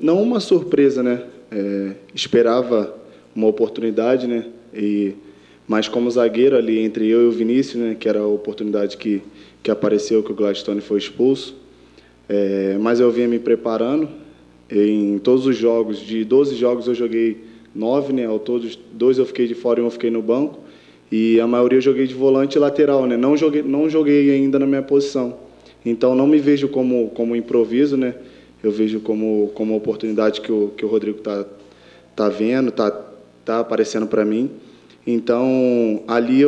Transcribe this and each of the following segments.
não uma surpresa, né? Esperava uma oportunidade, né? Mas como zagueiro ali entre eu e o Vinícius, né? Que era a oportunidade que apareceu, que o Gladstone foi expulso. Mas eu vinha me preparando. Em todos os jogos, de 12 jogos eu joguei 9, né? Ao todos, 2 eu fiquei de fora e 1 eu fiquei no banco. E a maioria eu joguei de volante e lateral, né? Não joguei ainda na minha posição. Então não me vejo como improviso, né? Eu vejo como oportunidade que o Rodrigo tá vendo, tá aparecendo para mim. Então ali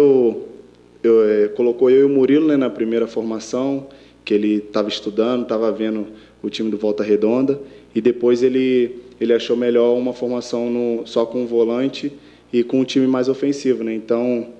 colocou eu e o Murilo, né, na primeira formação, que ele estava estudando, estava vendo o time do Volta Redonda, e depois ele achou melhor uma formação só com o volante e com um time mais ofensivo, né? Então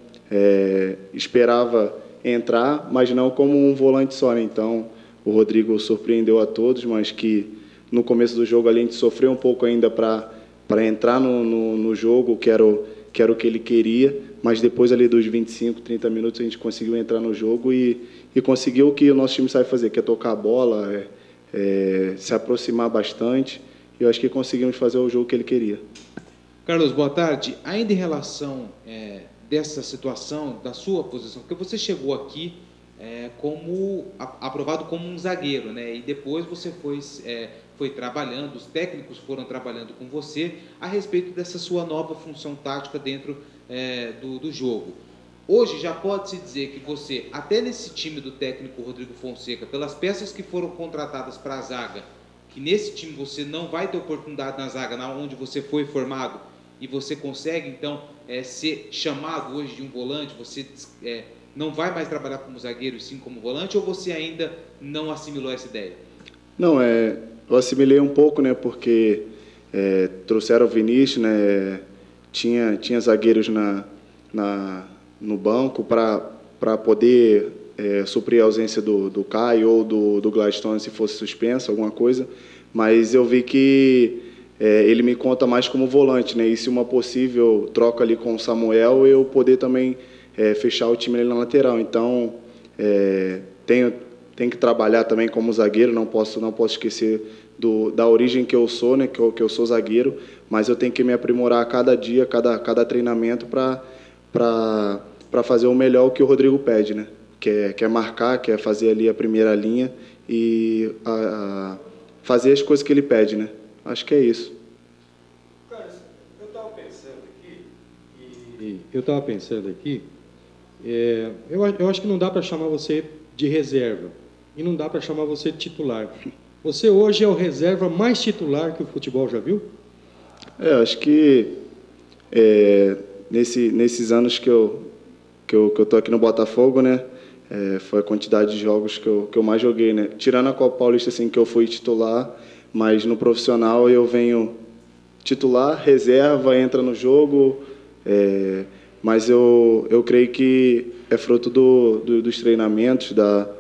esperava entrar, mas não como um volante só, né? Então o Rodrigo surpreendeu a todos, mas que no começo do jogo ali a gente sofreu um pouco ainda para entrar no jogo, que era o que ele queria, mas depois ali dos 25, 30 minutos a gente conseguiu entrar no jogo e conseguiu o que o nosso time sabe fazer, que é tocar a bola, se aproximar bastante, e eu acho que conseguimos fazer o jogo que ele queria. Carlos, boa tarde. Ainda em relação dessa situação, da sua posição, porque você chegou aqui aprovado como um zagueiro, né? E depois você foi trabalhando, os técnicos foram trabalhando com você a respeito dessa sua nova função tática dentro do jogo. Hoje já pode-se dizer que você, até nesse time do técnico Rodrigo Fonseca, pelas peças que foram contratadas para a zaga, que nesse time você não vai ter oportunidade na zaga, onde você foi formado, e você consegue, então, ser chamado hoje de um volante, você não vai mais trabalhar como zagueiro e sim como volante, ou você ainda não assimilou essa ideia? Não, eu assimilei um pouco, né, porque trouxeram o Vinícius, né, tinha zagueiros no banco para poder suprir a ausência do Caio ou do Gladstone se fosse suspenso, alguma coisa, mas eu vi que ele me conta mais como volante, né, e se uma possível troca ali com o Samuel, eu poder também fechar o time ali na lateral. Então, tenho que trabalhar também como zagueiro, não posso esquecer da origem que eu sou, né, que eu sou zagueiro, mas eu tenho que me aprimorar a cada dia, cada treinamento para fazer o melhor que o Rodrigo pede, né, que é marcar, que é fazer ali a primeira linha e fazer as coisas que ele pede, né. Acho que é isso. Carlos, eu estava pensando aqui, eu acho que não dá para chamar você de reserva e não dá para chamar você de titular. Você hoje é o reserva mais titular que o futebol já viu? Acho que nesses anos que eu tô aqui no Botafogo, né, foi a quantidade de jogos que eu mais joguei, né, tirando a Copa Paulista, assim, que eu fui titular, mas no profissional eu venho titular, reserva, entra no jogo, mas eu creio que é fruto dos treinamentos,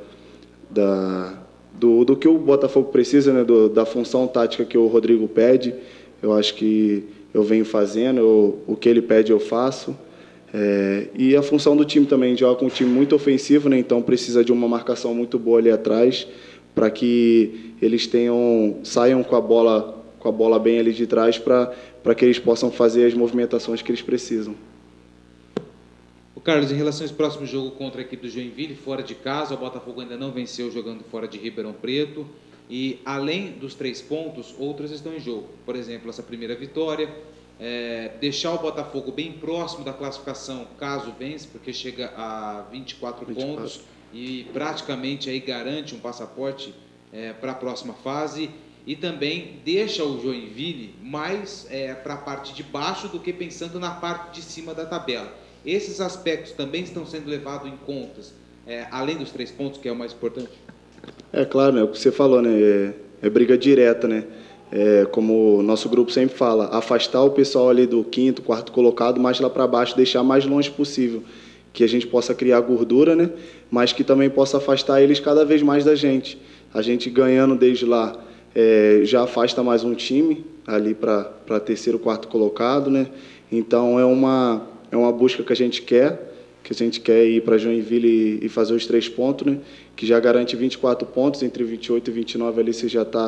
do que o Botafogo precisa, né, da função tática que o Rodrigo pede. Eu acho que eu venho fazendo, o que ele pede eu faço. E a função do time também, joga com um time muito ofensivo, né, então precisa de uma marcação muito boa ali atrás, para que eles saiam com a bola bem ali de trás, para que eles possam fazer as movimentações que eles precisam. Carlos, em relação ao próximo jogo contra a equipe do Joinville, fora de casa, o Botafogo ainda não venceu jogando fora de Ribeirão Preto, e além dos 3 pontos, outras estão em jogo. Por exemplo, essa primeira vitória, deixar o Botafogo bem próximo da classificação, caso vence, porque chega a 24 pontos e praticamente aí garante um passaporte para a próxima fase, e também deixa o Joinville mais para a parte de baixo do que pensando na parte de cima da tabela. Esses aspectos também estão sendo levados em contas, além dos 3 pontos, que é o mais importante? Claro, né, o que você falou, né, é briga direta, né, como o nosso grupo sempre fala, afastar o pessoal ali do 5º, 4º colocado, mais lá para baixo, deixar mais longe possível, que a gente possa criar gordura, né, mas que também possa afastar eles cada vez mais da gente. A gente ganhando desde lá, já afasta mais um time ali para 3º, 4º colocado, né, então é uma busca que a gente quer ir para Joinville e fazer os 3 pontos, né? Que já garante 24 pontos, entre 28 e 29 ali você já está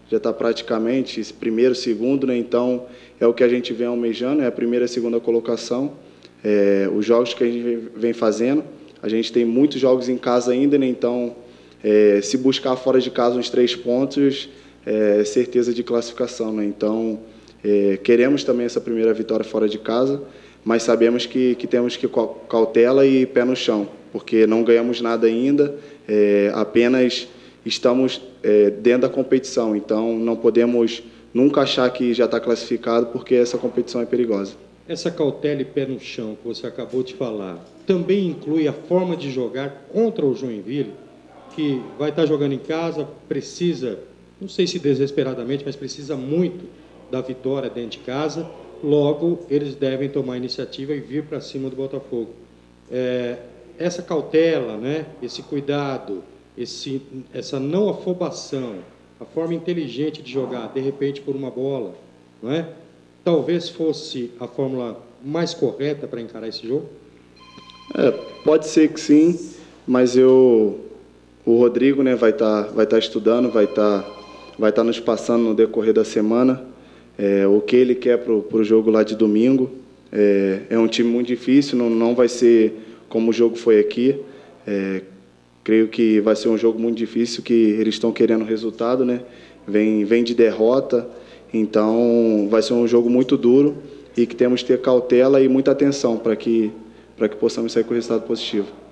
praticamente esse primeiro, segundo, né? Então é o que a gente vem almejando, é a primeira e a segunda colocação. Os jogos que a gente vem fazendo, a gente tem muitos jogos em casa ainda, né? Então se buscar fora de casa uns 3 pontos, certeza de classificação, né? Então queremos também essa primeira vitória fora de casa, mas sabemos que temos que cautela e pé no chão, porque não ganhamos nada ainda, apenas estamos dentro da competição, então não podemos nunca achar que já está classificado, porque essa competição é perigosa. Essa cautela e pé no chão que você acabou de falar, também inclui a forma de jogar contra o Joinville, que vai estar jogando em casa, precisa, não sei se desesperadamente, mas precisa muito da vitória dentro de casa, logo eles devem tomar a iniciativa e vir para cima do Botafogo. Essa cautela, né, esse cuidado, essa não afobação, a forma inteligente de jogar, de repente por uma bola, não é? Talvez fosse a fórmula mais correta para encarar esse jogo? Pode ser que sim, mas o Rodrigo, né, vai tá estudando, vai tá nos passando no decorrer da semana o que ele quer para o jogo lá de domingo. É um time muito difícil, não vai ser como o jogo foi aqui. Creio que vai ser um jogo muito difícil, que eles estão querendo resultado, né? Vem de derrota, então vai ser um jogo muito duro e que temos que ter cautela e muita atenção para que possamos sair com o resultado positivo.